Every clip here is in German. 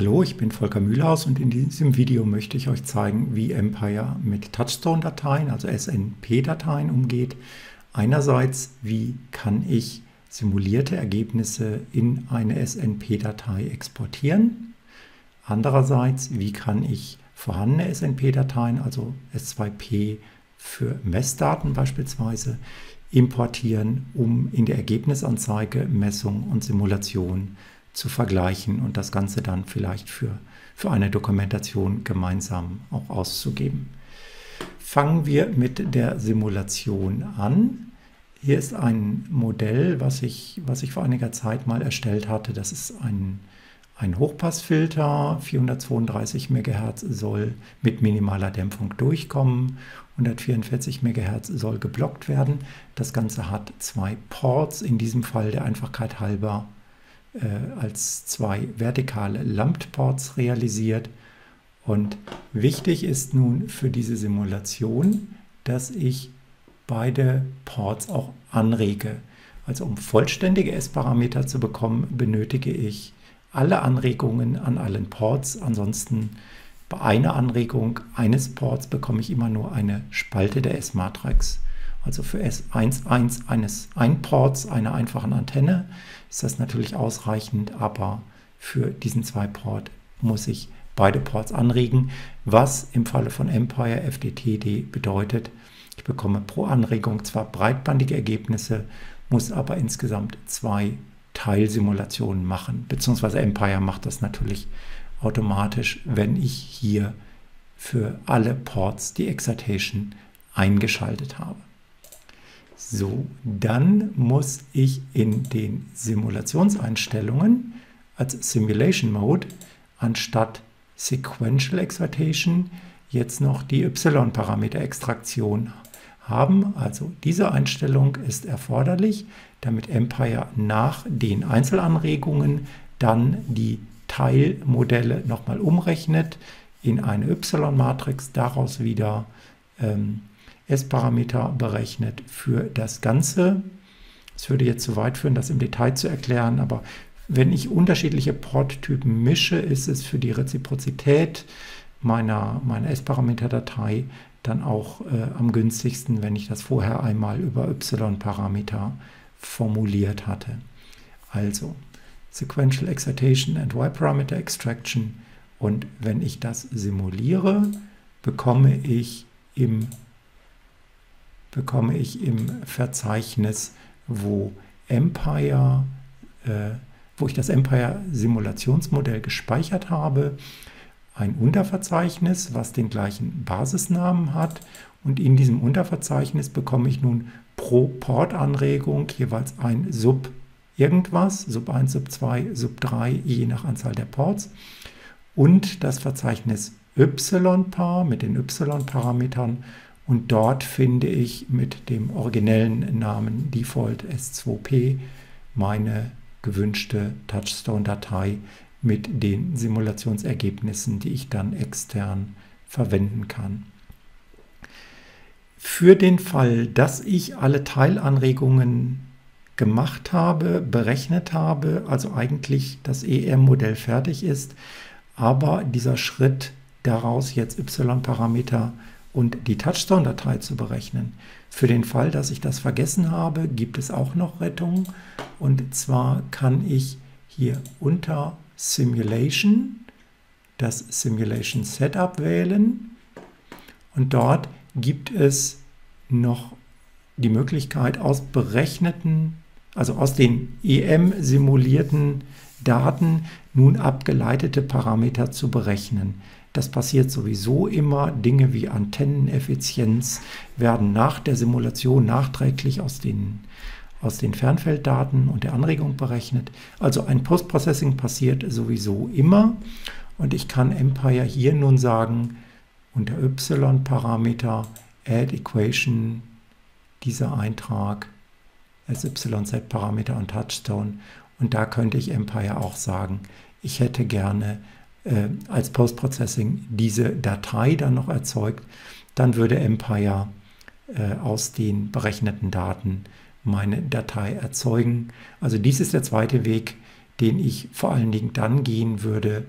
Hallo, ich bin Volker Mühlhaus und in diesem Video möchte ich euch zeigen, wie Empire mit Touchstone-Dateien, also SNP-Dateien umgeht. Einerseits, wie kann ich simulierte Ergebnisse in eine SNP-Datei exportieren. Andererseits, wie kann ich vorhandene SNP-Dateien, also S2P für Messdaten beispielsweise, importieren, um in der Ergebnisanzeige Messung und Simulation zu vergleichen und das Ganze dann vielleicht für eine Dokumentation gemeinsam auch auszugeben. Fangen wir mit der Simulation an. Hier ist ein Modell, was ich vor einiger Zeit mal erstellt hatte. Das ist ein Hochpassfilter, 432 MHz soll mit minimaler Dämpfung durchkommen, 144 MHz soll geblockt werden. Das Ganze hat zwei Ports, in diesem Fall der Einfachkeit halber als zwei vertikale Lumped-Ports realisiert. Und wichtig ist nun für diese Simulation, dass ich beide Ports auch anrege. Also um vollständige S-Parameter zu bekommen, benötige ich alle Anregungen an allen Ports. Ansonsten bei einer Anregung eines Ports bekomme ich immer nur eine Spalte der S-Matrix. Also für S11 eines Einports einer einfachen Antenne ist das natürlich ausreichend, aber für diesen Zwei-Port muss ich beide Ports anregen, was im Falle von Empire FDTD bedeutet, ich bekomme pro Anregung zwar breitbandige Ergebnisse, muss aber insgesamt zwei Teilsimulationen machen, beziehungsweise Empire macht das natürlich automatisch, wenn ich hier für alle Ports die Excitation eingeschaltet habe. So, dann muss ich in den Simulationseinstellungen als Simulation Mode anstatt Sequential Excitation jetzt noch die Y-Parameter-Extraktion haben. Also diese Einstellung ist erforderlich, damit Empire nach den Einzelanregungen dann die Teilmodelle nochmal umrechnet in eine Y-Matrix, daraus wieder S-Parameter berechnet für das Ganze. Es würde jetzt zu weit führen, das im Detail zu erklären, aber wenn ich unterschiedliche Porttypen mische, ist es für die Reziprozität meiner S-Parameter-Datei dann auch am günstigsten, wenn ich das vorher einmal über Y-Parameter formuliert hatte. Also Sequential Excitation and Y-Parameter Extraction, und wenn ich das simuliere, bekomme ich im Verzeichnis, wo ich das Empire-Simulationsmodell gespeichert habe, ein Unterverzeichnis, was den gleichen Basisnamen hat. Und in diesem Unterverzeichnis bekomme ich nun pro Portanregung jeweils ein Sub irgendwas, Sub 1, Sub 2, Sub 3, je nach Anzahl der Ports. Und das Verzeichnis Y-Par mit den Y-Parametern. Und dort finde ich mit dem originellen Namen Default S2P meine gewünschte Touchstone-Datei mit den Simulationsergebnissen, die ich dann extern verwenden kann. Für den Fall, dass ich alle Teilanregungen gemacht habe, berechnet habe, also eigentlich das EM-Modell fertig ist, aber dieser Schritt daraus jetzt Y-Parameter und die Touchstone-Datei zu berechnen. Für den Fall, dass ich das vergessen habe, gibt es auch noch Rettung. Und zwar kann ich hier unter Simulation das Simulation Setup wählen. Und dort gibt es noch die Möglichkeit, aus den EM-simulierten Daten nun abgeleitete Parameter zu berechnen. Das passiert sowieso immer. Dinge wie Antenneneffizienz werden nach der Simulation nachträglich aus den Fernfelddaten und der Anregung berechnet. Also ein Postprocessing passiert sowieso immer. Und ich kann Empire hier nun sagen, unter Y-Parameter Add Equation, dieser Eintrag, SYZ-Parameter und Touchstone. Und da könnte ich Empire auch sagen, ich hätte gerne als Postprocessing diese Datei dann noch erzeugt, dann würde Empire aus den berechneten Daten meine Datei erzeugen. Also dies ist der zweite Weg, den ich vor allen Dingen dann gehen würde,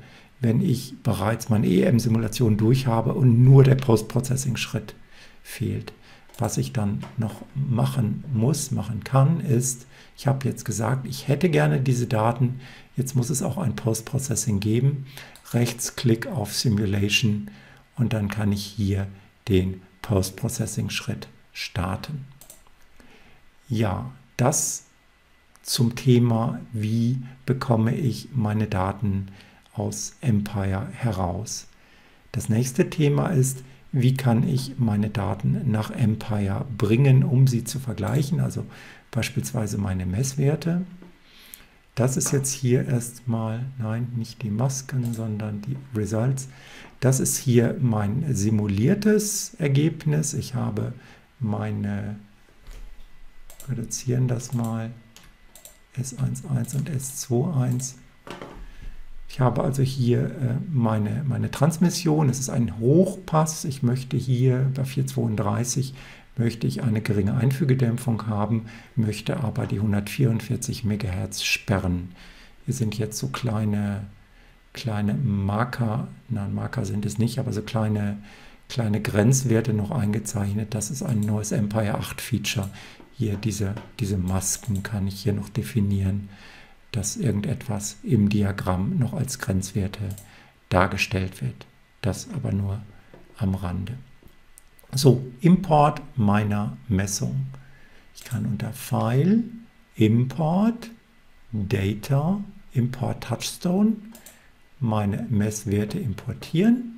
wenn ich bereits meine EEM-Simulation durch habe und nur der Post-Processing-Schritt fehlt. Was ich dann noch machen kann, ist, ich habe jetzt gesagt, ich hätte gerne diese Daten, jetzt muss es auch ein Post-Processing geben. Rechtsklick auf Simulation und dann kann ich hier den Post-Processing-Schritt starten. Ja, das zum Thema, wie bekomme ich meine Daten aus Empire heraus. Das nächste Thema ist, wie kann ich meine Daten nach Empire bringen, um sie zu vergleichen, also beispielsweise meine Messwerte. Das ist jetzt hier erstmal, nein, nicht die Masken, sondern die Results. Das ist hier mein simuliertes Ergebnis. Ich habe meine, reduzieren das mal, S11 und S21. Ich habe also hier meine Transmission. Es ist ein Hochpass. Ich möchte hier bei 432 möchte ich eine geringe Einfügedämpfung haben, möchte aber die 144 MHz sperren. Hier sind jetzt so kleine Marker, nein, Marker sind es nicht, aber so kleine Grenzwerte noch eingezeichnet. Das ist ein neues Empire 8 Feature. Hier diese Masken kann ich hier noch definieren, dass irgendetwas im Diagramm noch als Grenzwerte dargestellt wird. Das aber nur am Rande. So, Import meiner Messung. Ich kann unter File, Import, Data, Import Touchstone meine Messwerte importieren.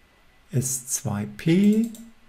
S2P.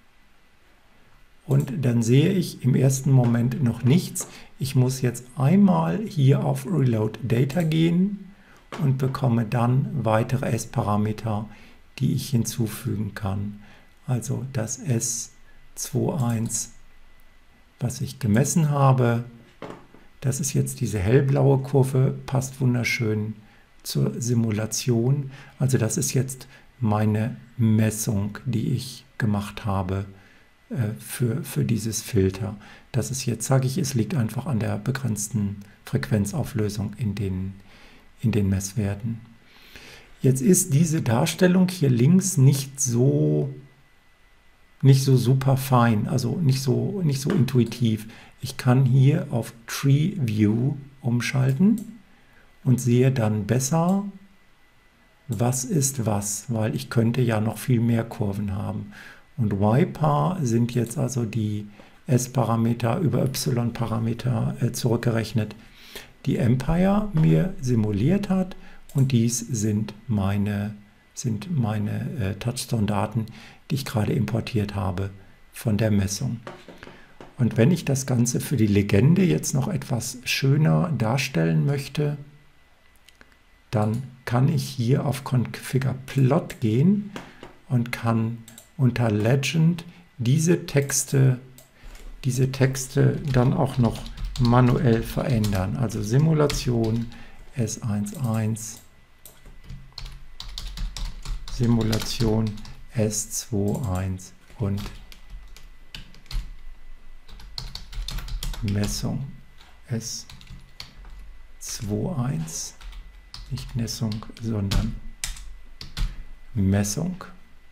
Und dann sehe ich im ersten Moment noch nichts. Ich muss jetzt einmal hier auf Reload Data gehen und bekomme dann weitere S-Parameter, die ich hinzufügen kann. Also das S21, was ich gemessen habe, das ist jetzt diese hellblaue Kurve, passt wunderschön zur Simulation. Also das ist jetzt meine Messung, die ich gemacht habe für dieses Filter. Das ist jetzt, sage ich, es liegt einfach an der begrenzten Frequenzauflösung in den Messwerten. Jetzt ist diese Darstellung hier links nicht so super fein, also nicht so intuitiv. Ich kann hier auf Tree View umschalten und sehe dann besser, was ist was, weil ich könnte ja noch viel mehr Kurven haben. Und Y-Par sind jetzt also die S-Parameter über Y-Parameter zurückgerechnet, die Empire mir simuliert hat, und dies sind meine Touchstone-Daten, die ich gerade importiert habe von der Messung. Und wenn ich das Ganze für die Legende jetzt noch etwas schöner darstellen möchte, dann kann ich hier auf Configure Plot gehen und kann unter Legend diese Texte dann auch noch manuell verändern. Also Simulation S11, Simulation S21 und Messung S21. Nicht Messung, sondern Messung.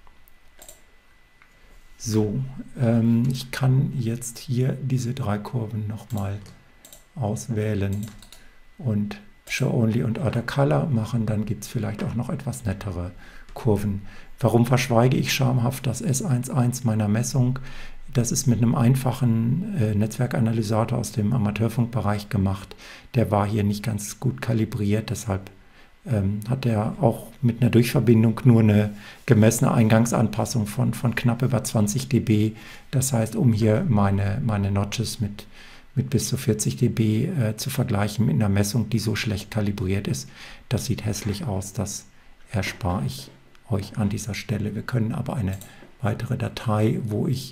So, ich kann jetzt hier diese drei Kurven nochmal auswählen und Show Only und Other Color machen. Dann gibt es vielleicht auch noch etwas nettere Kurven. Warum verschweige ich schamhaft das S11 meiner Messung? Das ist mit einem einfachen Netzwerkanalysator aus dem Amateurfunkbereich gemacht. Der war hier nicht ganz gut kalibriert, deshalb hat er auch mit einer Durchverbindung nur eine gemessene Eingangsanpassung von knapp über 20 dB. Das heißt, um hier meine Notches mit bis zu 40 dB zu vergleichen mit einer Messung, die so schlecht kalibriert ist, das sieht hässlich aus. Das erspare ich euch an dieser Stelle. Wir können aber eine weitere Datei, wo ich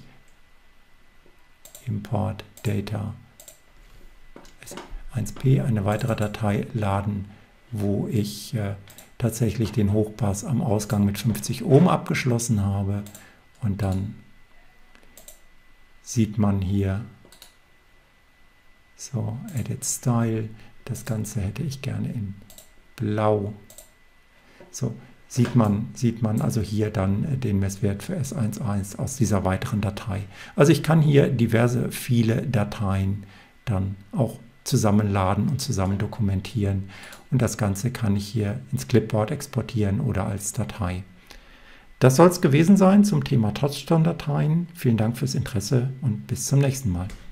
Import Data S1P, eine weitere Datei laden, wo ich tatsächlich den Hochpass am Ausgang mit 50 Ohm abgeschlossen habe. Und dann sieht man hier, so, Edit Style, das Ganze hätte ich gerne in Blau. So, sieht man also hier dann den Messwert für S11 aus dieser weiteren Datei. Also ich kann hier viele Dateien dann auch zusammenladen und zusammen dokumentieren. Und das Ganze kann ich hier ins Clipboard exportieren oder als Datei. Das soll es gewesen sein zum Thema Touchstone-Dateien. Vielen Dank fürs Interesse und bis zum nächsten Mal.